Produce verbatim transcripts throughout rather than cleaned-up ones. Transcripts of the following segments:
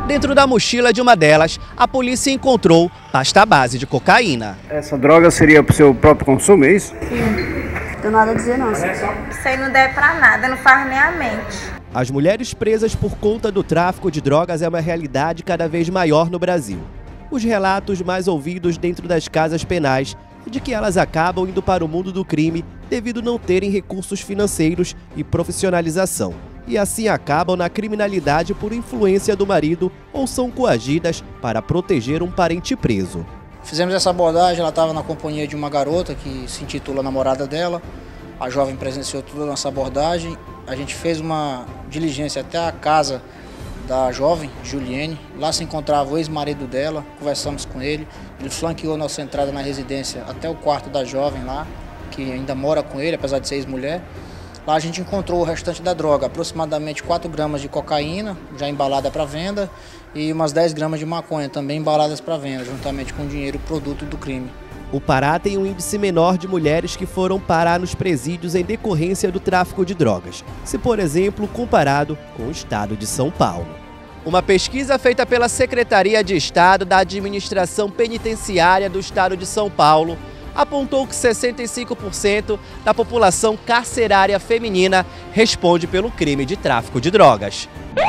Dentro da mochila de uma delas, a polícia encontrou pasta base de cocaína. Essa droga seria para o seu próprio consumo, é isso? Sim, não tenho nada a dizer não. Isso aí não deve pra nada, não faz nem a mente. As mulheres presas por conta do tráfico de drogas é uma realidade cada vez maior no Brasil. Os relatos mais ouvidos dentro das casas penais é de que elas acabam indo para o mundo do crime devido não terem recursos financeiros e profissionalização. E assim acabam na criminalidade por influência do marido ou são coagidas para proteger um parente preso. Fizemos essa abordagem, ela estava na companhia de uma garota que se intitula namorada dela. A jovem presenciou toda a nossa abordagem. A gente fez uma diligência até a casa da jovem, Juliene. Lá se encontrava o ex-marido dela, conversamos com ele. Ele flanqueou nossa entrada na residência até o quarto da jovem lá, que ainda mora com ele, apesar de ser ex-mulher. Lá a gente encontrou o restante da droga, aproximadamente quatro gramas de cocaína, já embalada para venda, e umas dez gramas de maconha, também embaladas para venda, juntamente com dinheiro produto do crime. O Pará tem um índice menor de mulheres que foram parar nos presídios em decorrência do tráfico de drogas, se, por exemplo, comparado com o estado de São Paulo. Uma pesquisa feita pela Secretaria de Estado da Administração Penitenciária do Estado de São Paulo apontou que sessenta e cinco por cento da população carcerária feminina responde pelo crime de tráfico de drogas.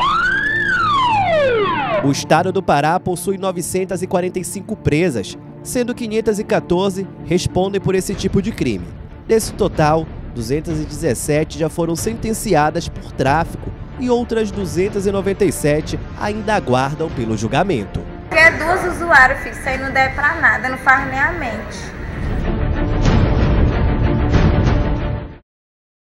O estado do Pará possui novecentas e quarenta e cinco presas, sendo quinhentas e quatorze respondem por esse tipo de crime. Desse total, duzentas e dezessete já foram sentenciadas por tráfico e outras duzentas e noventa e sete ainda aguardam pelo julgamento. É duas usuários, filho, isso aí não deve pra nada, não faz nem a mente.